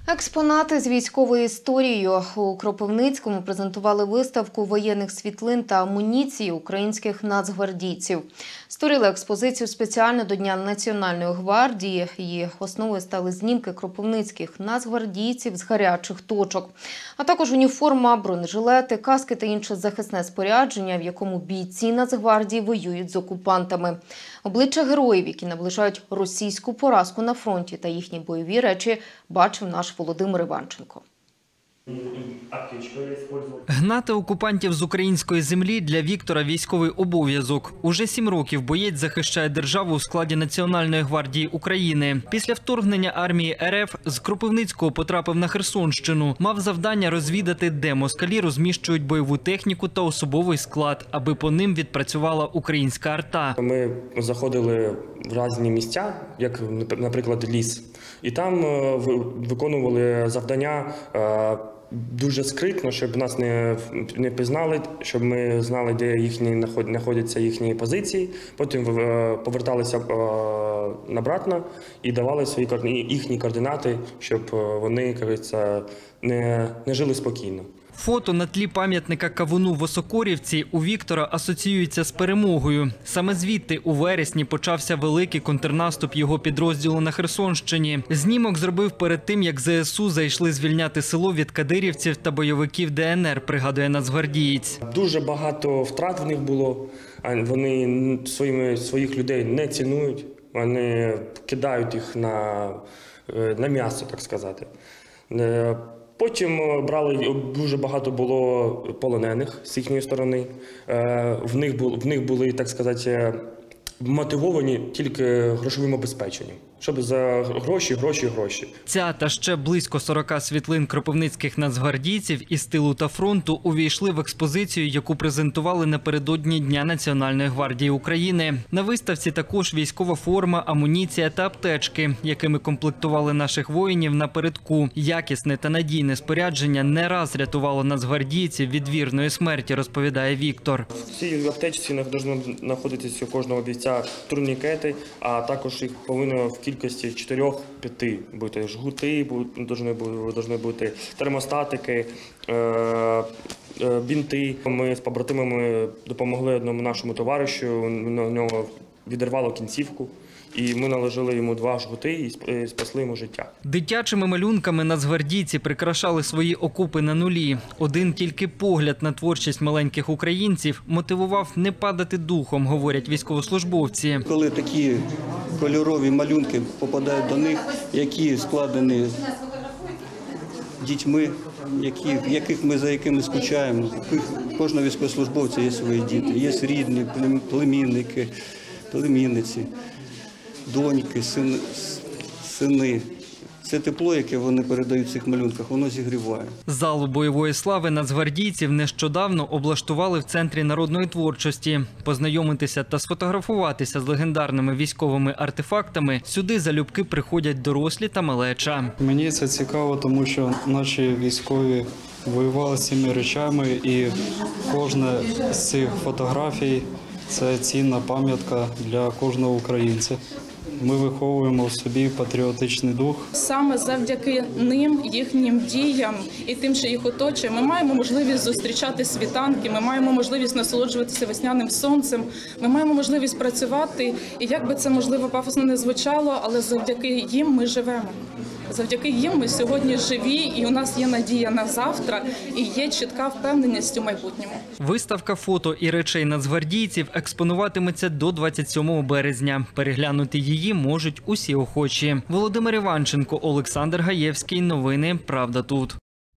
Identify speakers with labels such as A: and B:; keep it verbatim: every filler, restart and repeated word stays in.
A: Експонати з військовою історією. У Кропивницькому презентували виставку воєнних світлин та амуніції українських нацгвардійців. Створили експозицію спеціально до Дня Національної гвардії. Її основою стали знімки кропивницьких нацгвардійців з гарячих точок. А також уніформа, бронежилети, каски та інше захисне спорядження, в якому бійці Нацгвардії воюють з окупантами. Обличчя героїв, які наближають російську поразку на фронті, та їхні бойові речі бачив наш Володимир Іванченко.
B: Гнати окупантів з української землі для Віктора військовий обов'язок. Уже сім років боєць захищає державу у складі Національної гвардії України. Після вторгнення армії РФ з Кропивницького потрапив на Херсонщину. Мав завдання розвідати, де москалі розміщують бойову техніку та особовий склад, аби по ним відпрацювала українська арта.
C: Ми заходили в різні місця, як, наприклад, ліс, і там виконували завдання дуже скритно, щоб нас не, не пізнали, щоб ми знали, де їхні знаходяться їхні позиції. Потім поверталися обратно і давали свої їхні координати, щоб вони, як говориться, не, не жили спокійно.
B: Фото на тлі пам'ятника Кавуну в Осокорівці у Віктора асоціюється з перемогою. Саме звідти у вересні почався великий контрнаступ його підрозділу на Херсонщині. Знімок зробив перед тим, як зе ес у зайшли звільняти село від кадирівців та бойовиків де ен ер, пригадує нацгвардієць.
C: Дуже багато втрат в них було. Вони своїми, своїх людей не цінують. Вони кидають їх на, на м'ясо, так сказати. Потім брали, дуже багато було полонених з їхньої сторони. В них були, в них були, так сказати, мотивовані тільки грошовим обезпеченням. Щоб за гроші, гроші, гроші.
B: Ця та ще близько сорока світлин кропивницьких нацгвардійців із тилу та фронту увійшли в експозицію, яку презентували напередодні Дня Національної гвардії України. На виставці також військова форма, амуніція та аптечки, якими комплектували наших воїнів напередку. Якісне та надійне спорядження не раз рятувало нацгвардійців від вірної смерті, розповідає Віктор.
C: В цій аптечці повинні знаходитися у кожного бійця турнікети, а також їх повинно в кількості чотирьох-п'яти бути. Жгути повинні бути, термостатики, бінти. Ми з побратимами допомогли одному нашому товаришу, у нього відірвало кінцівку. І ми наложили йому два жгути і спасли йому життя.
B: Дитячими малюнками нацгвардійці прикрашали свої окопи на нулі. Один тільки погляд на творчість маленьких українців мотивував не падати духом, говорять військовослужбовці.
D: Коли такі кольорові малюнки попадають до них, які складені дітьми, які, яких ми, за якими скучаємо. Кожного військовослужбовця є свої діти, є рідні, племінники, племінниці. Доньки, сини, сини. Це тепло, яке вони передають в цих малюнках, воно зігріває.
B: Залу бойової слави нацгвардійців нещодавно облаштували в Центрі народної творчості. Познайомитися та сфотографуватися з легендарними військовими артефактами сюди залюбки приходять дорослі та малеча.
E: Мені це цікаво, тому що наші військові воювали з цими речами, і кожна з цих фотографій – це цінна пам'ятка для кожного українця. Ми виховуємо в собі патріотичний дух.
F: Саме завдяки ним, їхнім діям і тим, що їх оточує, ми маємо можливість зустрічати світанки, ми маємо можливість насолоджуватися весняним сонцем, ми маємо можливість працювати. І як би це, можливо, пафосно не звучало, але завдяки їм ми живемо. Завдяки їм ми сьогодні живі, і у нас є надія на завтра, і є чітка впевненість у майбутньому.
B: Виставка фото і речей нацгвардійців експонуватиметься до двадцять сьомого березня. Переглянути її можуть усі охочі. Володимир Іванченко, Олександр Гаєвський. Новини «Правда тут».